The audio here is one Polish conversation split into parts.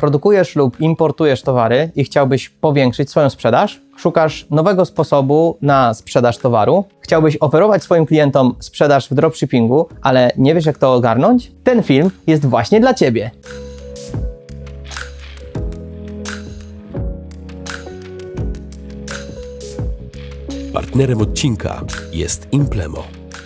Produkujesz lub importujesz towary i chciałbyś powiększyć swoją sprzedaż? Szukasz nowego sposobu na sprzedaż towaru? Chciałbyś oferować swoim klientom sprzedaż w dropshippingu, ale nie wiesz, jak to ogarnąć? Ten film jest właśnie dla Ciebie. Partnerem odcinka jest Implemo.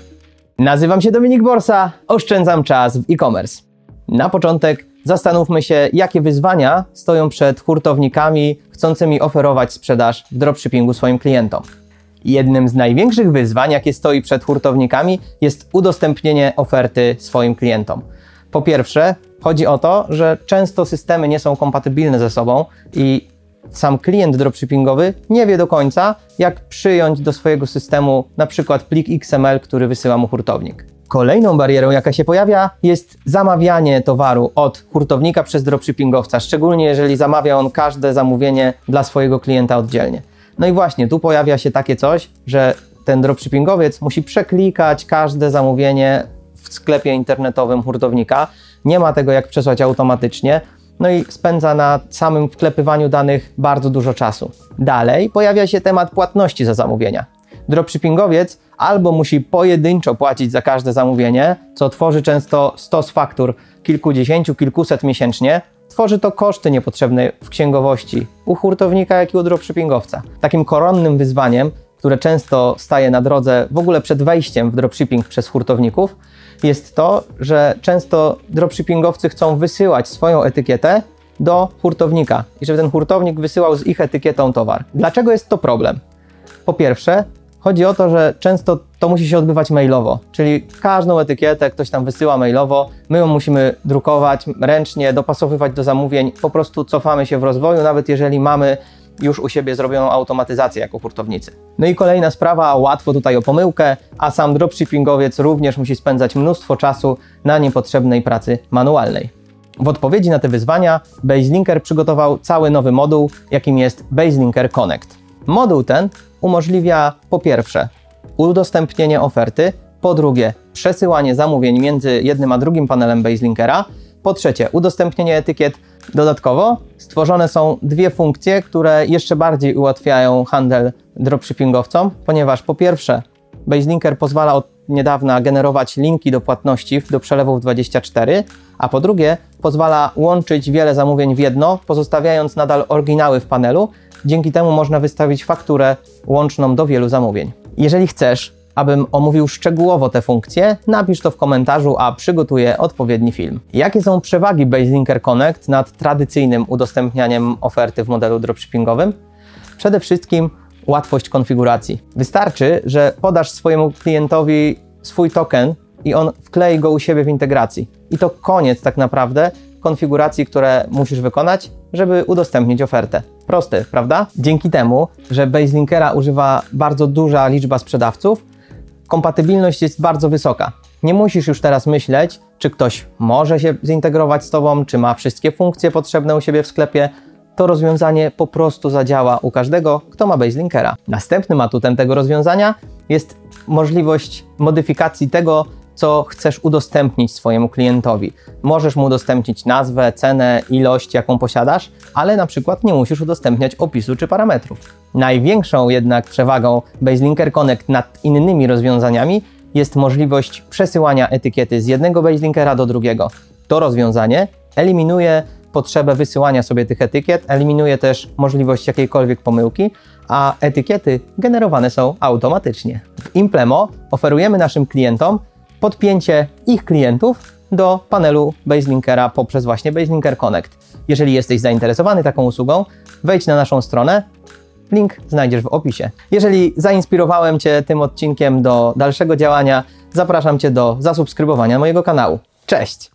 Nazywam się Dominik Borsa, oszczędzam czas w e-commerce. Na początek zastanówmy się, jakie wyzwania stoją przed hurtownikami chcącymi oferować sprzedaż w dropshippingu swoim klientom. Jednym z największych wyzwań, jakie stoi przed hurtownikami, jest udostępnienie oferty swoim klientom. Po pierwsze, chodzi o to, że często systemy nie są kompatybilne ze sobą i sam klient dropshippingowy nie wie do końca, jak przyjąć do swojego systemu na przykład plik XML, który wysyła mu hurtownik. Kolejną barierą, jaka się pojawia, jest zamawianie towaru od hurtownika przez dropshippingowca, szczególnie jeżeli zamawia on każde zamówienie dla swojego klienta oddzielnie. No i właśnie tu pojawia się takie coś, że ten dropshippingowiec musi przeklikać każde zamówienie w sklepie internetowym hurtownika. Nie ma tego jak przesłać automatycznie. No i spędza na samym wklepywaniu danych bardzo dużo czasu. Dalej pojawia się temat płatności za zamówienia. Dropshippingowiec albo musi pojedynczo płacić za każde zamówienie, co tworzy często stos faktur kilkudziesięciu, kilkuset miesięcznie. Tworzy to koszty niepotrzebne w księgowości u hurtownika, jak i u dropshippingowca. Takim koronnym wyzwaniem, które często staje na drodze w ogóle przed wejściem w dropshipping przez hurtowników, jest to, że często dropshippingowcy chcą wysyłać swoją etykietę do hurtownika i żeby ten hurtownik wysyłał z ich etykietą towar. Dlaczego jest to problem? Po pierwsze, chodzi o to, że często to musi się odbywać mailowo, czyli każdą etykietę ktoś tam wysyła mailowo, my ją musimy drukować ręcznie, dopasowywać do zamówień, po prostu cofamy się w rozwoju, nawet jeżeli mamy już u siebie zrobioną automatyzację jako hurtownicy. No i kolejna sprawa, łatwo tutaj o pomyłkę, a sam dropshippingowiec również musi spędzać mnóstwo czasu na niepotrzebnej pracy manualnej. W odpowiedzi na te wyzwania BaseLinker przygotował cały nowy moduł, jakim jest BaseLinker Connect. Moduł ten umożliwia po pierwsze udostępnienie oferty, po drugie przesyłanie zamówień między jednym a drugim panelem BaseLinkera, po trzecie udostępnienie etykiet. Dodatkowo stworzone są dwie funkcje, które jeszcze bardziej ułatwiają handel dropshippingowcom, ponieważ po pierwsze BaseLinker pozwala od niedawna generować linki do płatności do przelewów 24, a po drugie pozwala łączyć wiele zamówień w jedno, pozostawiając nadal oryginały w panelu. Dzięki temu można wystawić fakturę łączną do wielu zamówień. Jeżeli chcesz, abym omówił szczegółowo te funkcje, napisz to w komentarzu, a przygotuję odpowiedni film. Jakie są przewagi BaseLinker Connect nad tradycyjnym udostępnianiem oferty w modelu dropshippingowym? Przede wszystkim łatwość konfiguracji. Wystarczy, że podasz swojemu klientowi swój token i on wklei go u siebie w integracji. I to koniec tak naprawdę konfiguracji, które musisz wykonać, żeby udostępnić ofertę. Proste, prawda? Dzięki temu, że BaseLinkera używa bardzo duża liczba sprzedawców, kompatybilność jest bardzo wysoka. Nie musisz już teraz myśleć, czy ktoś może się zintegrować z Tobą, czy ma wszystkie funkcje potrzebne u siebie w sklepie. To rozwiązanie po prostu zadziała u każdego, kto ma BaseLinkera. Następnym atutem tego rozwiązania jest możliwość modyfikacji tego, co chcesz udostępnić swojemu klientowi. Możesz mu udostępnić nazwę, cenę, ilość, jaką posiadasz, ale na przykład nie musisz udostępniać opisu czy parametrów. Największą jednak przewagą BaseLinker Connect nad innymi rozwiązaniami jest możliwość przesyłania etykiety z jednego BaseLinkera do drugiego. To rozwiązanie eliminuje potrzebę wysyłania sobie tych etykiet, eliminuje też możliwość jakiejkolwiek pomyłki, a etykiety generowane są automatycznie. W Implemo oferujemy naszym klientom podpięcie ich klientów do panelu BaseLinkera poprzez właśnie BaseLinker Connect. Jeżeli jesteś zainteresowany taką usługą, wejdź na naszą stronę, link znajdziesz w opisie. Jeżeli zainspirowałem Cię tym odcinkiem do dalszego działania, zapraszam Cię do zasubskrybowania mojego kanału. Cześć!